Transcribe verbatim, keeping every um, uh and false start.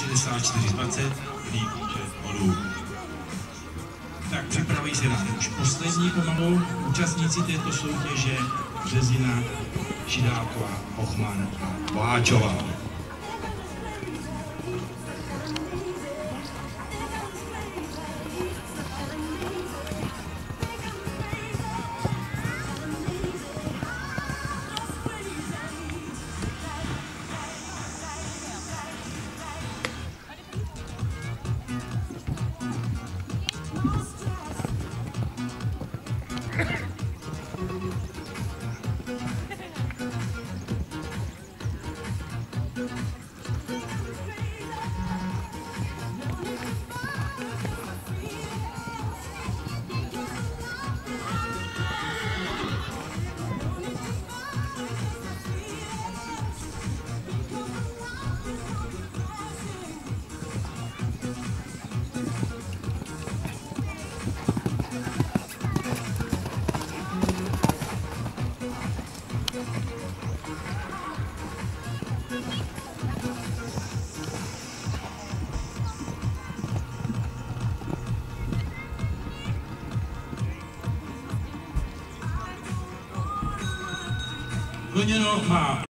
šedesát čtyři dvacet, výpočet bodů. Tak připravují se nám už poslední pomalu účastníci této soutěže: Březina, Šidálková, Hochman a Boháčová. Koněno má